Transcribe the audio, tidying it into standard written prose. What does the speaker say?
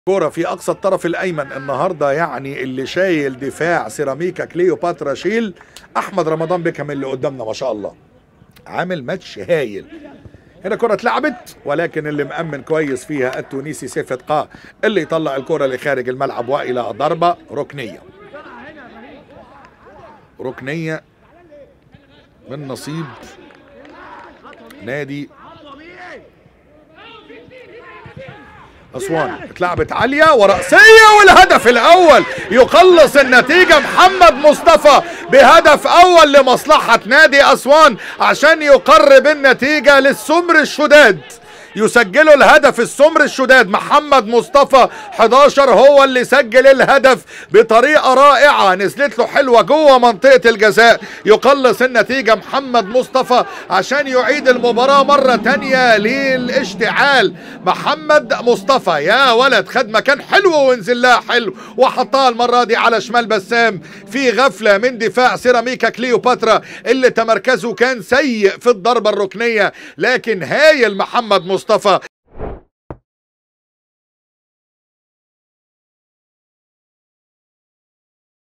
كورة في أقصى الطرف الأيمن النهاردة، يعني اللي شايل دفاع سيراميكا كليوباترا شيل أحمد رمضان بيكم اللي قدامنا ما شاء الله، عامل ماتش هايل. هنا كرة اتلعبت ولكن اللي مأمن كويس فيها التونسي سيف اتقاء اللي يطلع الكرة لخارج الملعب وإلى ضربة ركنية. ركنية من نصيب نادي أسوان. اتلعبت عالية ورأسية والهدف الأول يخلص النتيجة. محمد مصطفى بهدف أول لمصلحة نادي أسوان عشان يقرب النتيجة للسمر الشداد. يسجلوا الهدف السمر الشداد. محمد مصطفى 11 هو اللي سجل الهدف بطريقة رائعة، نزلت له حلوة جوه منطقة الجزاء. يقلص النتيجة محمد مصطفى عشان يعيد المباراة مرة تانية للاشتعال. محمد مصطفى يا ولد خد مكان حلو ونزل لها حلو وحطها المرة دي على شمال بسام في غفلة من دفاع سيراميكا كليوباترا اللي تمركزه كان سيء في الضربة الركنية، لكن هايل محمد مصطفى.